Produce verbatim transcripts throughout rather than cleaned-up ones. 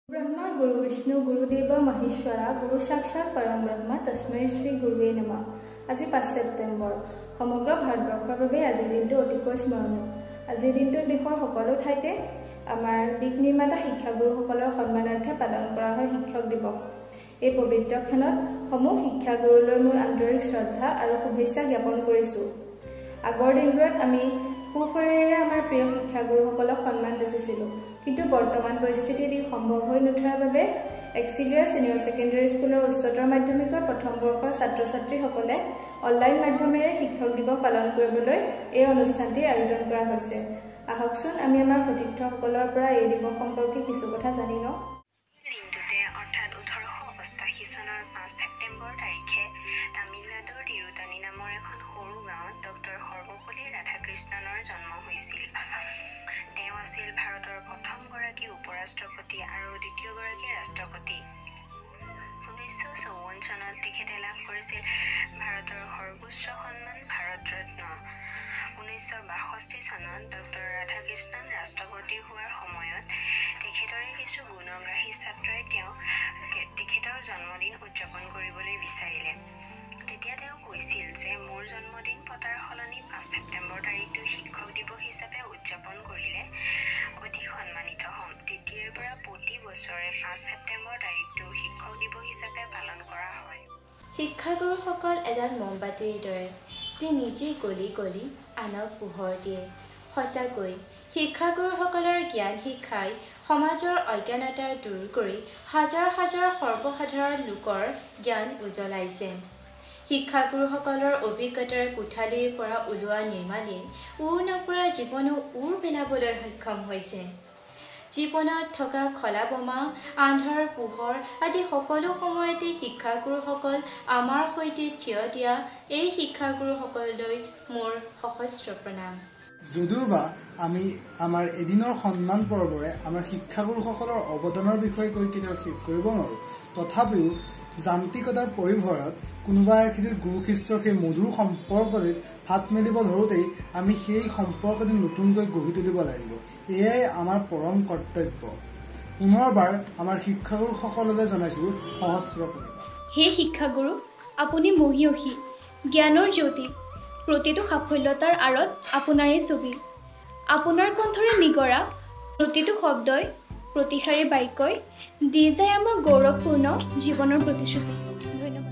ब्रह्मा गुरु विष्णु गुरुदेव महेश्वरा गुरु साक्षात परम ब्रह्मा तस्मै श्री गुरुवे नमः। আজি পাঁচ ছেপ্টেম্বৰ সমগ্ৰ ভাৰতবৰ্ষৰ বাবে আজিৰ দিনটো অতিকৈ স্মৰণীয়। আজিৰ দিনটো দেশৰ সকলো ঠাইতে আমাৰ দিক নিৰ্মাতা শিক্ষাগুৰুসকলৰ সন্মানাৰ্থে পালন কৰা হয় শিক্ষক দিৱস। এই পবিত্ৰ ক্ষণত সমূহ শিক্ষাগুৰুলৈ মই আন্তৰিক শ্ৰদ্ধা আৰু শুভেচ্ছা জ্ঞাপন কৰিছোঁ। আগৰ দিনবোৰত আমি সুশৰীৰে আমাৰ প্ৰিয় শিক্ষাগুৰুসকলক সন্মান যাচিছিলোঁ, কিন্তু বৰ্তমান পৰিস্থিতিত ই সম্ভৱ হৈ নুঠাৰ বাবে এক্সিলিয়াৰ সিনিয়ৰ সেকেন্ডাৰী স্কুলৰ উচ্চতৰ মাধ্যমিকৰ প্ৰথম বৰ্ষৰ ছাত্ৰ ছাত্ৰীসকলে অনলাইন মাধ্যমেৰে শিক্ষক দিৱস পালন কৰিবলৈ এই অনুষ্ঠানটিৰ আয়োজন কৰা হৈছে। আহকচোন আমি আমাৰ সতীৰ্থসকলৰ পৰা এই দিৱস সম্পৰ্কে কিছু কথা জানি লওঁ। দিনটোতে অৰ্থাৎ ওঠৰশ অষ্টাশী চনৰ পাঁচ ছেপ্টেম্বৰ তাৰিখে তামিলনাডুৰ তিৰুতানী নামৰ এখন সৰু গাঁৱত ডক্টৰ সৰ্বপল্লী ৰাধাকৃষ্ণনৰ জন্ম হৈছিল। তেওঁ আছিল ভাৰতৰ প্ৰথমগৰাকী উপৰাষ্ট্ৰপতি আৰু দ্বিতীয়গৰাকী ৰাষ্ট্ৰপতি। ঊনৈছশ চৌৱন্ন চনত তেখেতে লাভ কৰিছিল ভাৰতৰ সৰ্বোচ্চ সন্মান ভাৰত ৰত্ন। ঊনৈছশ বাষষ্ঠি চনত ডক্টৰ ৰাধাকৃষ্ণন ৰাষ্ট্ৰপতি হোৱাৰ সময়ত তেখেতৰে কিছু গুণগ্ৰাহী ছাত্ৰই তেওঁ তেখেতৰ জন্মদিন উদযাপন কৰিবলৈ বিচাৰিলে। তেতিয়া তেওঁ কৈছিল যে মোৰ জন্মদিন পতাৰ সলনি পাঁচ ছেপ্টেম্বৰ তাৰিখটো শিক্ষক দিৱস হিচাপে উদযাপন কৰিলে অধিক সন্মানিত হ'ম। তেতিয়াৰ পৰা প্ৰতি বছৰে পাঁচ ছেপ্টেম্বৰ তাৰিখটো শিক্ষক দিৱস হিচাপে পালন কৰা হয়। শিক্ষাগুৰুসকল এডাল মমবাতিৰ দৰে, যি নিজে গলি গলি আনক পোহৰ দিয়ে। সঁচাকৈ শিক্ষাগুৰুসকলৰ জ্ঞান শিক্ষাই সমাজৰ অজ্ঞানতা দূৰ কৰি হাজাৰ হাজাৰ সৰ্বসাধাৰণ লোকৰ জ্ঞান উজ্বলাইছে। শিক্ষাগুৰুসকলৰ অভিজ্ঞতাৰ কোঠালিৰ পৰা ওলোৱা নিৰ্মাণে উৰ নপৰা জীৱনো উৰ পেলাবলৈ সক্ষম হৈছে। জীৱনত থকা খলা বোমা আন্ধাৰ পোহৰ আদি সকলো সময়তে শিক্ষাগুৰুসকল আমাৰ সৈতে থিয় দিয়া এই শিক্ষাগুৰুসকললৈ মোৰ সহস্ৰ প্ৰণাম। যদিওবা আমি আমাৰ এদিনৰ সন্মান পৰ্বৰে আমাৰ শিক্ষাগুৰুসকলৰ অৱদানৰ বিষয়ে কৈ কেতিয়াও শেষ কৰিব নোৱাৰোঁ, তথাপিও যান্ত্ৰিকতাৰ পৰিভৰত কোনোবা এখিনিত গুৰু শিষ্যৰ সেই মধুৰ সম্পৰ্কটিত হাত মেলিব ধৰোঁতেই আমি সেই সম্পৰ্কটি নতুনকৈ গঢ়ি তুলিব লাগিব। এয়াই আমাৰ পৰম কৰ্তব্য। পুনৰবাৰ আমাৰ শিক্ষাগুৰুসকললৈ জনাইছোঁ সহস্ৰ প্ৰণাম। হে শিক্ষাগুৰু, আপুনি মহিয়সী, জ্ঞানৰ জ্যোতি, প্ৰতিটো সাফল্যতাৰ আঁৰত আপোনাৰেই ছবি। আপোনাৰ কণ্ঠৰে নিগৰা প্ৰতিটো শব্দই প্ৰতিশাৰী বাক্যই দি যায় আমাক গৌৰৱপূৰ্ণ জীৱনৰ প্ৰতিশ্ৰুতি। ধন্যবাদ।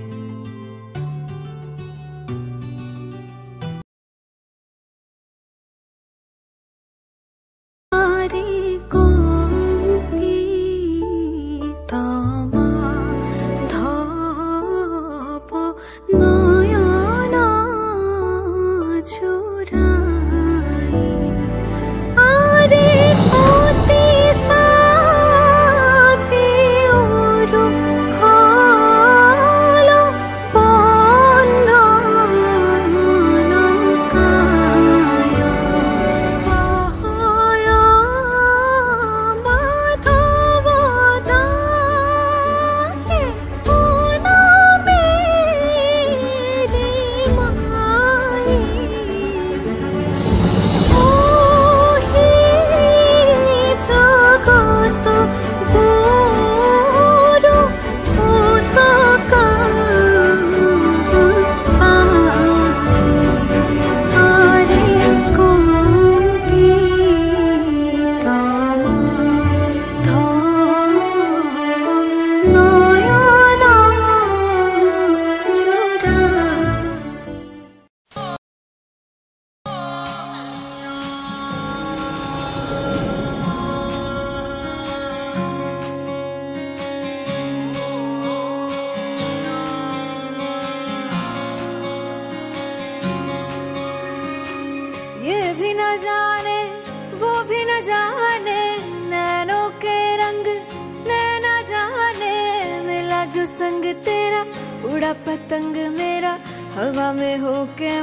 संग तेरा उड़ा पतंग मेरा हवा में होके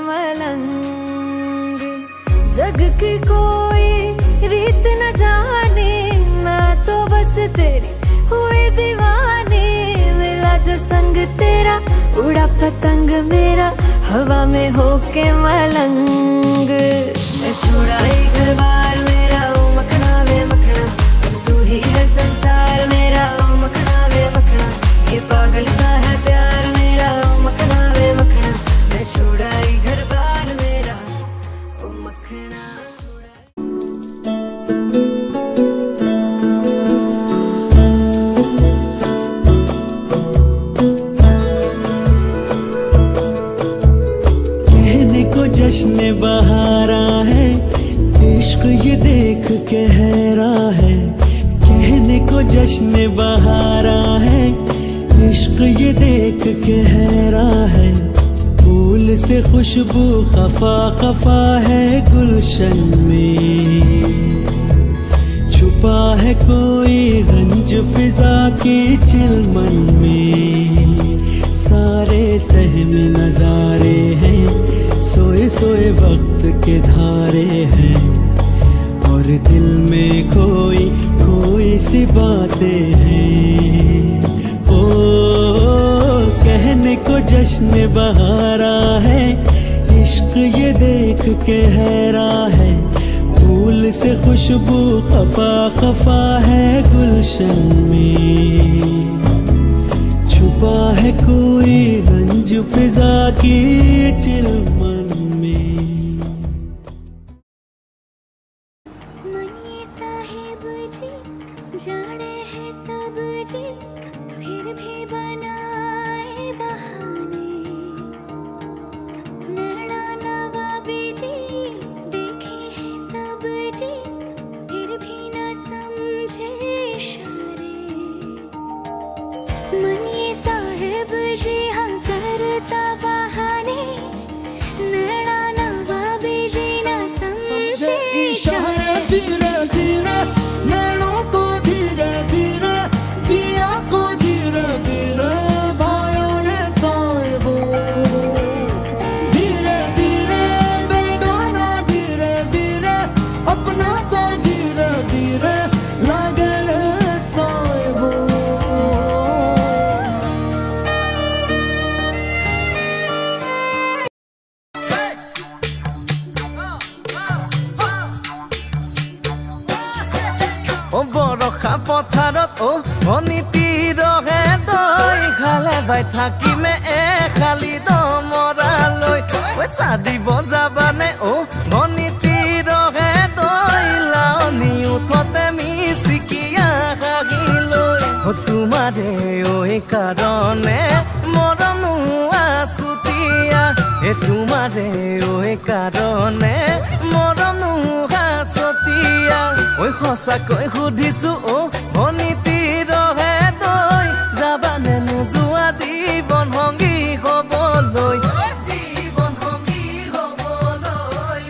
मलंग। जग की कोई रीत न जाने, मैं तो बस तेरी हुई दीवानी। मिला जो संग तेरा उड़ा पतंग मेरा हवा में होके मलंग। मैं छोड़ा ही घर बार मेरा ओ मखना वे मखना, तू ही है संसार को जश्न बहारा है, इश्क ये देख के हैरा है। फूल से खुशबू खफा खफा है गुलशन में, छुपा है कोई रंज फिजा की चिलमन में। सारे सहम नजारे हैं, सोए सोए वक्त के धारे हैं, और दिल में कोई कोई सी बातें हैं। ओ कहने को जश्न बहारा है, इश्क ये देख के हैरा है। फूल से खुशबू खफा खफा है गुलशन में, छुपा है कोई रंज फिजा की चिलमन में। मनिए साहिब जी जाने हैं सब जी, फिर भी बनाए बहाने। नैना नवाबी जी देखे हैं सब जी, फिर भी न समझे इशारे। मनिए साहिब जी हाँ करता बहाने, नैना नवाबी जी न समझे इशारे। धीरे धीरे नैनों को धीरे धीरे, जिया को धीरे धीरे भाइयों ने साहिबो। धीरे धीरे बेगाना धीरे धीरे, अपना सा धीरे धीरे लागे रे साहिबो। ओ बरखा पথাৰত ओ ভনীতি ৰহে দৈ, খালে বাই থাকিমে এখালি দমৰালৈ। ঐ চাদিব যাবানে অ ভনীতি ৰহে দৈ, লাৱনি উঠতে মিচিকিয়া হাগিলৈ। অ তোমাৰে ঐ কাৰণে মৰমো আছুতীয়া, এ তোমাৰে ঐ কাৰণে মৰমো আছুতীয়া। ঐ সঁচাকৈ সুধিছো অ ভনীতি ৰহে দৈ, যাবানে নোযোৱা জীৱন সংগী হবলৈ। জীৱন সংগী হবলৈ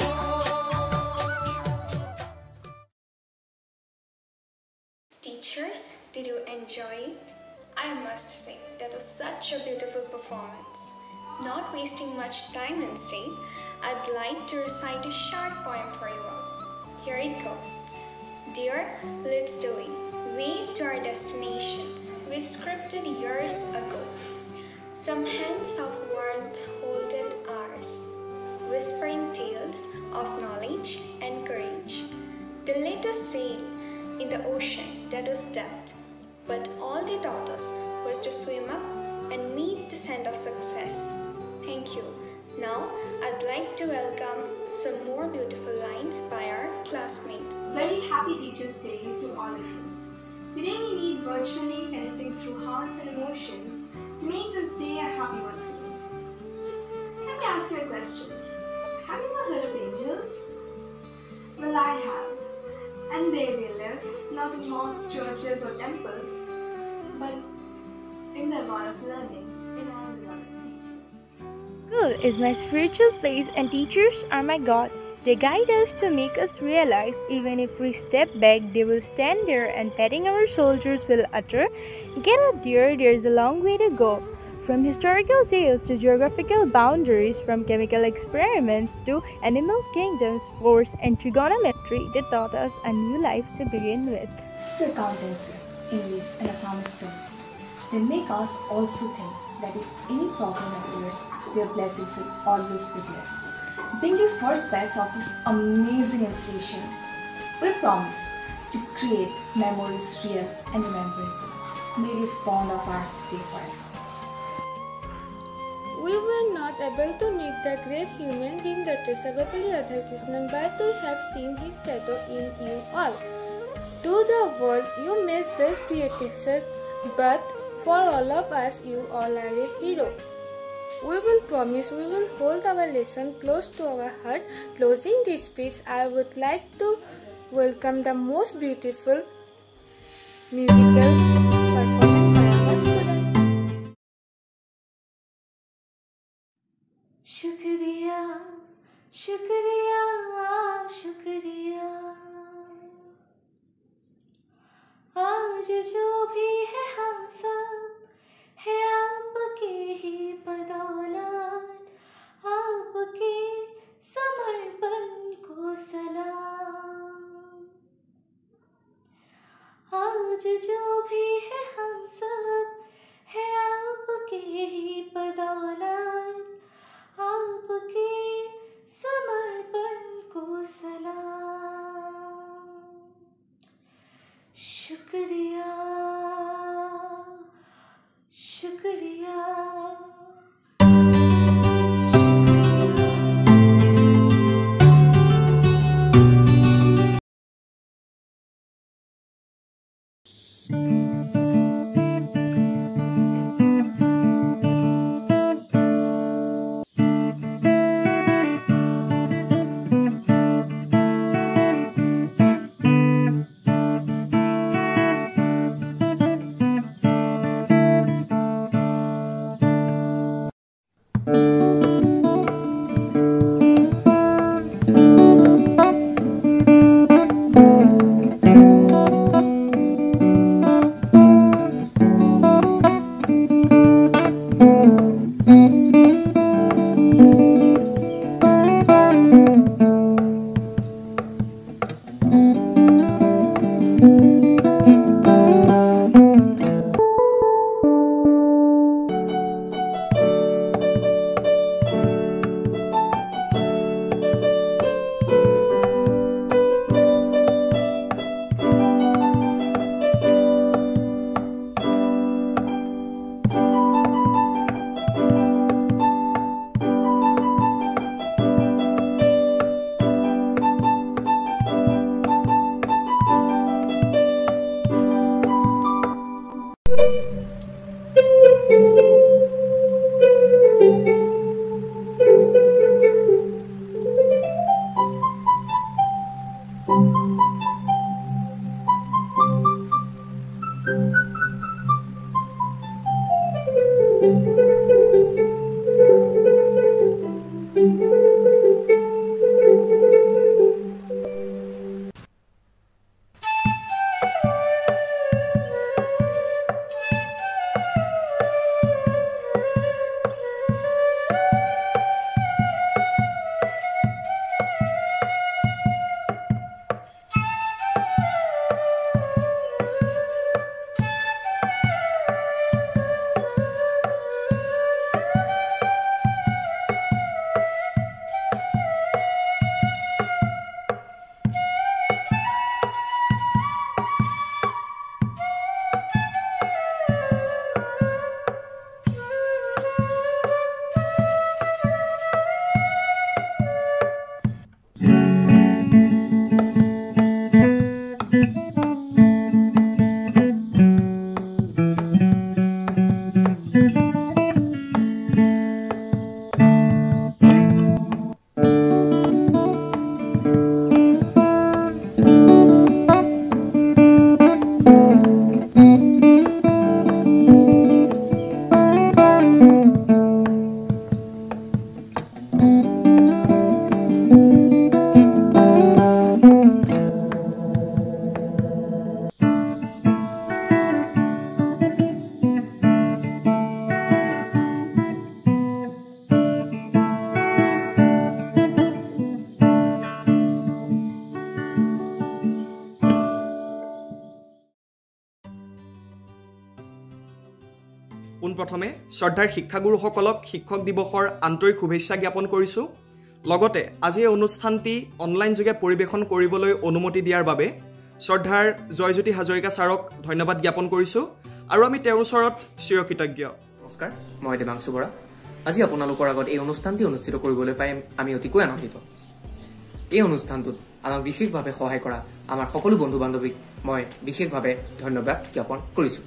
Teachers, did you enjoy it? I must say, that was such a beautiful performance. Not wasting much time instead, I'd like to recite a short poem for you all. Here it goes. Dear Let's Do It, way to our destinations we scripted years ago. Some hands of warmth holded ours, whispering tales of knowledge and courage. They let us sail in the ocean that was depth, but all they taught us was to swim up and meet the scent of success. Thank you. Now, I'd like to welcome some more beautiful lines by our classmates. Very happy Teachers' Day to all of you. Today we meet virtually connecting through hearts and emotions to make this day a happy one for you. Let me ask you a question. Have you ever heard of angels? Well, I have. And there they live, not in mosques, churches or temples, but in the world of learning, in our beloved teachers. School is my spiritual place and teachers are my God. They guide us to make us realize even if we step back, they will stand there and patting our shoulders will utter, "Get up dear, there's a long way to go." From historical tales to geographical boundaries, from chemical experiments to animal kingdoms, force and trigonometry, they taught us a new life to begin with. Sister accountancy, English and Assamese stories. They make us also think that if any problem appears, their blessings will always be there. Being the first batch of this amazing institution, we promise to create memories real and rememberable. May this bond of ours stay forever. We were not able to meet the great human being Doctor Sarvapalli Radhakrishnan, but we have seen his shadow in you all. To the world, you may just be a teacher, but for all of us, you all are a hero. We will promise we will hold our lesson close to our heart. Closing this speech, I would like to welcome the most beautiful musical performance by our students. शुक्रिया शुक्रिया शुक्रिया आज जो भी है हम सब है आपके ही बदौलत आपके समर्पण को सलाम आज जो भी है हम सब है आपके ही बदौलत आपके समर्पण को सलाम शुक्रिया शुक्रिया পোনপ্ৰথমে শ্ৰদ্ধাৰ শিক্ষাগুৰুসকলক শিক্ষক দিৱসৰ আন্তৰিক শুভেচ্ছা জ্ঞাপন কৰিছোঁ। লগতে আজি এই অনুষ্ঠানটি অনলাইন যোগে পৰিৱেশন কৰিবলৈ অনুমতি দিয়াৰ বাবে শ্ৰদ্ধাৰ জয়জ্যোতি হাজৰিকা ছাৰক ধন্যবাদ জ্ঞাপন কৰিছোঁ আৰু আমি তেওঁৰ ওচৰত চিৰকৃতজ্ঞ। নমস্কাৰ, মই দেৱাংশু বৰা। আজি আপোনালোকৰ আগত এই অনুষ্ঠানটি অনুষ্ঠিত কৰিবলৈ পাই আমি অতিকৈ আনন্দিত। এই অনুষ্ঠানটোত আমাক বিশেষভাৱে সহায় কৰা আমাৰ সকলো বন্ধু বান্ধৱীক মই বিশেষভাৱে ধন্যবাদ জ্ঞাপন কৰিছোঁ।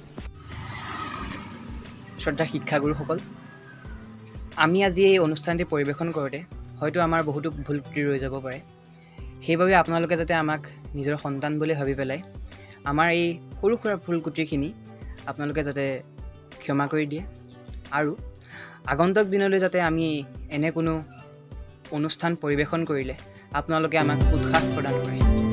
শ্ৰদ্ধা শিক্ষাগুৰুসকল, আমি আজি এই অনুষ্ঠানটি পৰিৱেশন কৰোঁতে হয়তো আমাৰ বহুতো ভুল ত্ৰুটি ৰৈ যাব পাৰে। সেইবাবে আপোনালোকে যাতে আমাক নিজৰ সন্তান বুলি ভাবি পেলাই আমাৰ এই সৰু সুৰা ভুল ত্ৰুটিখিনি আপোনালোকে যাতে ক্ষমা কৰি দিয়ে আৰু আগন্তুক দিনলৈ যাতে আমি এনে কোনো অনুষ্ঠান পৰিৱেশন কৰিলে আপোনালোকে আমাক উৎসাহ প্ৰদান কৰে।